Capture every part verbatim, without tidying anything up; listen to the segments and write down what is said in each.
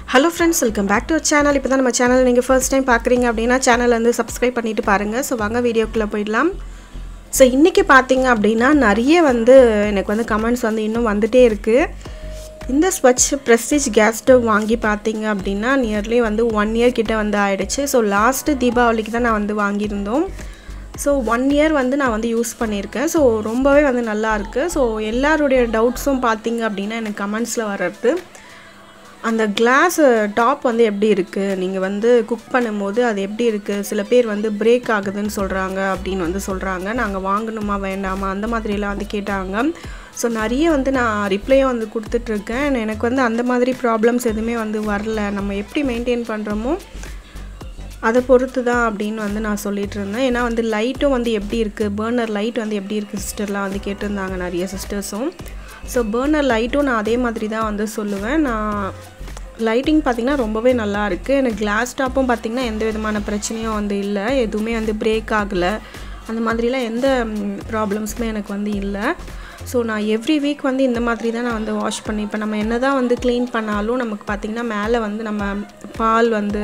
Hello friends, welcome back to our channel. இப்போ தான் நம்ம சேனல் நீங்கள் ஃபர்ஸ்ட் டைம் பார்க்குறீங்க அப்படின்னா சேனல் வந்து சப்ஸ்கிரைப் பண்ணிட்டு பாருங்கள். ஸோ வாங்க வீடியோக்குள்ளே போயிடலாம். ஸோ இன்றைக்கி பார்த்தீங்க அப்படின்னா நிறைய வந்து எனக்கு வந்து கமெண்ட்ஸ் வந்து இன்னும் வந்துகிட்டே இருக்குது. இந்த ஸ்வட்ச் பிரஸ்டீஜ் கேஸ் ஸ்டவ் வாங்கி பார்த்தீங்க அப்படின்னா நியர்லி வந்து ஒன் இயர் கிட்டே வந்து ஆகிடுச்சு. ஸோ லாஸ்ட்டு தீபாவளிக்கு தான் நான் வந்து வாங்கியிருந்தோம். ஸோ ஒன் இயர் வந்து நான் வந்து யூஸ் பண்ணியிருக்கேன். ஸோ ரொம்பவே வந்து நல்லாயிருக்கு. ஸோ எல்லாருடைய டவுட்ஸும் பார்த்தீங்க அப்படின்னா எனக்கு கமெண்ட்ஸில் வர்றது அந்த கிளாஸ் டாப் வந்து எப்படி இருக்குது, நீங்கள் வந்து குக் பண்ணும்போது அது எப்படி இருக்குது, சில பேர் வந்து பிரேக் ஆகுதுன்னு சொல்கிறாங்க அப்படின்னு வந்து சொல்கிறாங்க. நாங்கள் வாங்கணுமா வேண்டாமா அந்த மாதிரிலாம் வந்து கேட்டாங்க. ஸோ நிறைய வந்து நான் ரிப்ளையும் வந்து கொடுத்துட்ருக்கேன். எனக்கு வந்து அந்த மாதிரி ப்ராப்ளம்ஸ் எதுவுமே வந்து வரல. நம்ம எப்படி மெயின்டைன் பண்ணுறோமோ அதை பொறுத்து தான் அப்படின்னு வந்து நான் சொல்லிகிட்டு இருந்தேன். ஏன்னா வந்து லைட்டும் வந்து எப்படி இருக்குது, பர்னர் லைட் வந்து எப்படி இருக்குது சிஸ்டர்லாம் வந்து கேட்டிருந்தாங்க நிறைய சிஸ்டர்ஸும். ஸோ பர்னர் லைட்டும் நான் அதே மாதிரி தான் வந்து சொல்லுவேன். நான் லைட்டிங் பார்த்திங்கன்னா ரொம்பவே நல்லா இருக்குது. எனக்கு கிளாஸ் டாப்பும் பார்த்திங்கன்னா எந்த விதமான பிரச்சனையும் வந்து இல்லை, எதுவுமே வந்து பிரேக் ஆகலை, அந்த மாதிரிலாம் எந்த ப்ராப்ளம்ஸுமே எனக்கு வந்து இல்லை. ஸோ நான் எவ்ரி வீக் வந்து இந்த மாதிரி தான் நான் வந்து வாஷ் பண்ணி, இப்போ நம்ம என்ன தான் வந்து க்ளீன் பண்ணாலும் நமக்கு பார்த்திங்கன்னா மேலே வந்து நம்ம பால் வந்து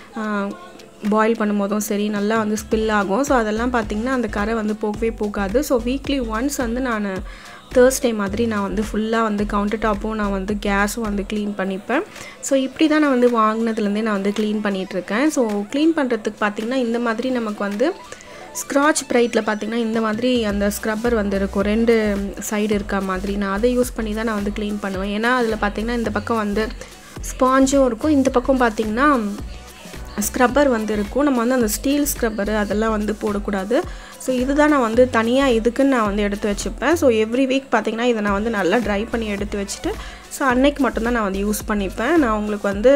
பாயில் பண்ணும்போதும் சரி நல்லா வந்து ஸ்பில் ஆகும். ஸோ அதெல்லாம் பார்த்திங்கன்னா அந்த கரை வந்து போகவே போகாது. ஸோ வீக்லி ஒன்ஸ் வந்து நான் தேர்ஸ்டே மாதிரி நான் வந்து ஃபுல்லாக வந்து கவுண்டர் டாப்பும் நான் வந்து கேஸும் வந்து க்ளீன் பண்ணிப்பேன். ஸோ இப்படி தான் நான் வந்து வாங்கினதுலேருந்தே நான் வந்து க்ளீன் பண்ணிகிட்ருக்கேன். ஸோ க்ளீன் பண்ணுறதுக்கு பார்த்திங்கன்னா இந்த மாதிரி நமக்கு வந்து ஸ்க்ராட்ச் ப்ரைட்டில் பார்த்திங்கன்னா இந்த மாதிரி அந்த ஸ்க்ரப்பர் வந்து இருக்கும், ரெண்டு சைடு இருக்க மாதிரி. நான் அதை யூஸ் பண்ணி தான் நான் வந்து க்ளீன் பண்ணுவேன். ஏன்னா அதில் பார்த்திங்கன்னா இந்த பக்கம் வந்து ஸ்பாஞ்சும் இருக்கும், இந்த பக்கம் பார்த்திங்கன்னா ஸ்க்ரப்பர் வந்து இருக்கும். நம்ம வந்து அந்த ஸ்டீல் ஸ்க்ரப்பரு அதெல்லாம் வந்து போடக்கூடாது. ஸோ இதுதான் நான் வந்து தனியாக இதுக்குன்னு நான் வந்து எடுத்து வச்சுப்பேன். ஸோ எவ்ரி வீக் பார்த்திங்கன்னா இதை நான் வந்து நல்லா ட்ரை பண்ணி எடுத்து வச்சுட்டு ஸோ அன்னைக்கு மட்டும்தான் நான் வந்து யூஸ் பண்ணிப்பேன். நான் உங்களுக்கு வந்து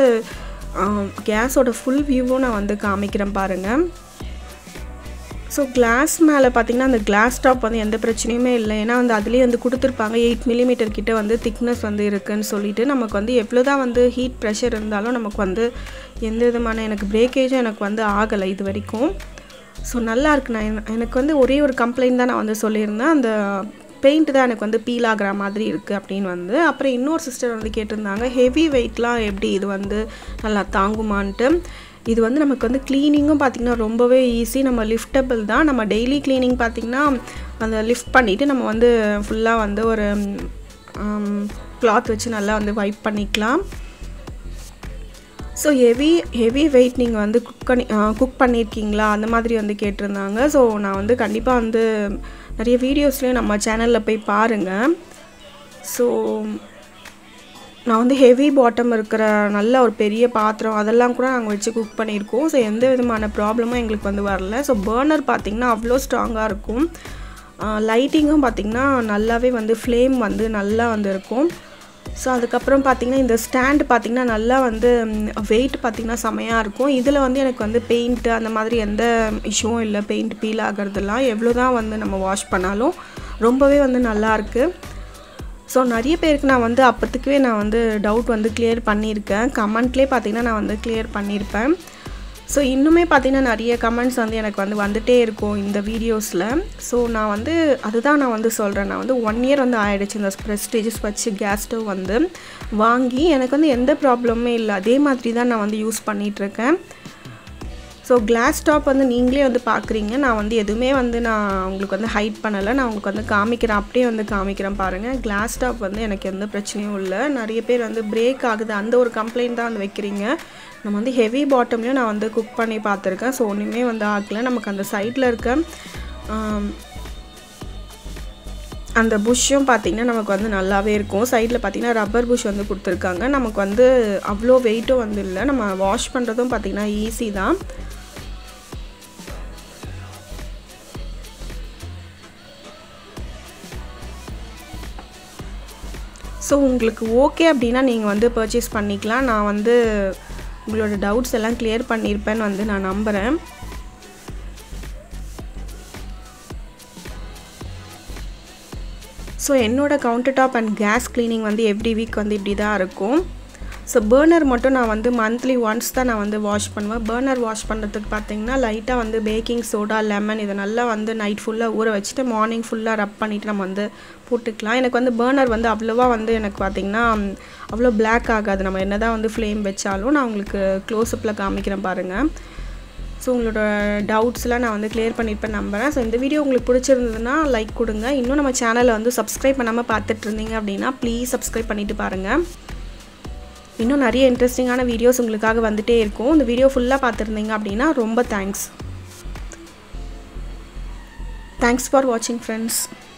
கேஸோட ஃபுல் வியூவும் நான் வந்து காமிக்கிறேன் பாருங்கள். ஸோ கிளாஸ் மேலே பார்த்திங்கன்னா அந்த கிளாஸ் டாப் வந்து எந்த பிரச்சனையுமே இல்லை. ஏன்னா வந்து அதுலேயே வந்து கொடுத்துருப்பாங்க எயிட் மில்லிமீட்டர் கிட்ட வந்து திக்னஸ் வந்து இருக்குதுன்னு சொல்லிட்டு நமக்கு வந்து எவ்வளோ தான் வந்து ஹீட் ப்ரெஷர் இருந்தாலும் நமக்கு வந்து எந்த விதமான எனக்கு பிரேக்கேஜும் எனக்கு வந்து ஆகலை இது வரைக்கும். ஸோ நல்லா இருக்கு. நான் எனக்கு வந்து ஒரே ஒரு கம்ப்ளைண்ட் தான் நான் வந்து சொல்லியிருந்தேன், அந்த பெயிண்ட் தான் எனக்கு வந்து பீல் ஆகிற மாதிரி இருக்குது அப்படின்னு வந்து. அப்புறம் இன்னொரு சிஸ்டர் வந்து கேட்டிருந்தாங்க ஹெவி வெயிட்லாம் எப்படி இது வந்து நல்லா தாங்குமான்ட்டு. இது வந்து நமக்கு வந்து க்ளீனிங்கும் பார்த்திங்கன்னா ரொம்பவே ஈஸி. நம்ம லிஃப்டபிள் தான். நம்ம டெய்லி க்ளீனிங் பார்த்திங்கன்னா அந்த லிஃப்ட் பண்ணிவிட்டு நம்ம வந்து ஃபுல்லாக வந்து ஒரு கிளாத் வச்சு நல்லா வந்து வைப் பண்ணிக்கலாம். ஸோ ஹெவி ஹெவி வெயிட் நீங்கள் வந்து குக் பண்ணி குக் பண்ணியிருக்கீங்களா அந்த மாதிரி வந்து கேட்டிருந்தாங்க. ஸோ நான் வந்து கண்டிப்பாக வந்து நிறைய வீடியோஸ்லேயும் நம்ம சேனலில் போய் பாருங்கள். ஸோ நான் வந்து ஹெவி பாட்டம் இருக்கிற நல்ல ஒரு பெரிய பாத்திரம் அதெல்லாம் கூட நாங்கள் வச்சு குக் பண்ணியிருக்கோம். ஸோ எந்த விதமான ப்ராப்ளமும் எங்களுக்கு வந்து வரல. ஸோ பர்னர் பார்த்திங்கன்னா அவ்வளோ ஸ்ட்ராங்காக இருக்கும். லைட்டிங்கும் பார்த்திங்கன்னா நல்லாவே வந்து ஃப்ளேம் வந்து நல்லா வந்து இருக்கும். ஸோ அதுக்கப்புறம் பார்த்திங்கன்னா இந்த ஸ்டாண்டு பார்த்திங்கன்னா நல்லா வந்து வெயிட் பார்த்திங்கன்னா செமையாக இருக்கும். இதில் வந்து எனக்கு வந்து பெயிண்ட்டு அந்த மாதிரி எந்த இஷ்யூவும் இல்லை. பெயிண்ட் பீல் ஆகிறதுலாம் எவ்வளோ தான் வந்து நம்ம வாஷ் பண்ணாலும் ரொம்பவே வந்து நல்லாயிருக்கு. ஸோ நிறைய பேருக்கு நான் வந்து அப்போத்துக்கே நான் வந்து டவுட் வந்து கிளியர் பண்ணியிருக்கேன். கமெண்ட்லேயே பார்த்திங்கன்னா நான் வந்து கிளியர் பண்ணியிருப்பேன். ஸோ இன்னுமே பார்த்திங்கன்னா நிறைய கமெண்ட்ஸ் வந்து எனக்கு வந்து வந்துகிட்டே இருக்கும் இந்த வீடியோஸில். ஸோ நான் வந்து அதுதான் நான் வந்து சொல்கிறேன். நான் வந்து ஒன் இயர் வந்து ஆகிடுச்சு இந்த பிரஸ்டீஜ் ஸ்வட்ச் கேஸ் ஸ்டவ் வந்து வாங்கி. எனக்கு வந்து எந்த ப்ராப்ளமுமே இல்லை. அதே மாதிரி தான் நான் வந்து யூஸ் பண்ணிகிட்ருக்கேன். ஸோ கிளாஸ் டாப் வந்து நீங்களே வந்து பார்க்குறீங்க. நான் வந்து எதுவுமே வந்து நான் உங்களுக்கு வந்து ஹைட் பண்ணலை. நான் உங்களுக்கு வந்து காமிக்கிறேன், அப்படியே வந்து காமிக்கிறேன் பாருங்கள். கிளாஸ் டாப் வந்து எனக்கு எந்த பிரச்சனையும் இல்லை. நிறைய பேர் வந்து பிரேக் ஆகுது அந்த ஒரு கம்ப்ளைண்ட் தான் வந்து வைக்கிறீங்க. நம்ம வந்து ஹெவி பாட்டம்லேயும் நான் வந்து குக் பண்ணி பார்த்துருக்கேன். ஸோ ஒன்றுமே வந்து ஆகலை. நமக்கு அந்த சைடில் இருக்க அந்த புஷ்ஷும் பார்த்திங்கன்னா நமக்கு வந்து நல்லாவே இருக்கும். சைடில் பார்த்திங்கன்னா ரப்பர் புஷ் வந்து கொடுத்துருக்காங்க. நமக்கு வந்து அவ்வளோ வெயிட்டும் வந்து இல்லை. நம்ம வாஷ் பண்ணுறதும் பார்த்திங்கன்னா ஈஸி தான். ஸோ உங்களுக்கு ஓகே அப்படின்னா நீங்கள் வந்து பர்ச்சேஸ் பண்ணிக்கலாம். நான் வந்து உங்களோட டவுட்ஸ் எல்லாம் கிளியர் பண்ணியிருப்பேன்னு வந்து நான் நம்புகிறேன். ஸோ என்னோடய counter top and gas cleaning வந்து எவ்ரி வீக் வந்து இப்படி தான் இருக்கும். ஸோ பர்னர் மட்டும் நான் வந்து மந்த்லி ஒன்ஸ் தான் நான் வந்து வாஷ் பண்ணுவேன். பர்னர் வாஷ் பண்ணுறதுக்கு பார்த்தீங்கன்னா லைட்டாக வந்து பேக்கிங் சோடா, லெமன் இதை நல்லா வந்து நைட் ஃபுல்லாக ஊற வச்சுட்டு மார்னிங் ஃபுல்லாக ரப் பண்ணிவிட்டு நம்ம வந்து போட்டுக்கலாம். எனக்கு வந்து பர்னர் வந்து அவ்வளோவா வந்து எனக்கு பார்த்திங்கன்னா அவ்வளோ பிளாக் ஆகாது. நம்ம என்ன தான் வந்து ஃப்ளேம் வச்சாலும் நான் உங்களுக்கு க்ளோஸ்அப்பில் காமிக்கிறேன் பாருங்கள். ஸோ உங்களோட டவுட்ஸ்லாம் நான் வந்து கிளியர் பண்ணியிருப்பேன் நம்புகிறேன். ஸோ இந்த வீடியோ உங்களுக்கு பிடிச்சிருந்ததுன்னா லைக் கொடுங்க. இன்னும் நம்ம சேனலை வந்து சப்ஸ்கிரைப் பண்ணாமல் பார்த்துட்டு இருந்தீங்க அப்படின்னா ப்ளீஸ் சப்ஸ்கிரைப் பண்ணிவிட்டு பாருங்கள். இன்னும் நிறைய இன்ட்ரெஸ்டிங்கான வீடியோஸ் உங்களுக்காக வந்துட்டே இருக்கும். இந்த வீடியோ ஃபுல்லாக பார்த்துருந்தீங்க அப்படின்னா ரொம்ப தேங்க்ஸ். தேங்க்ஸ் ஃபார் வாட்சிங் ஃப்ரெண்ட்ஸ்.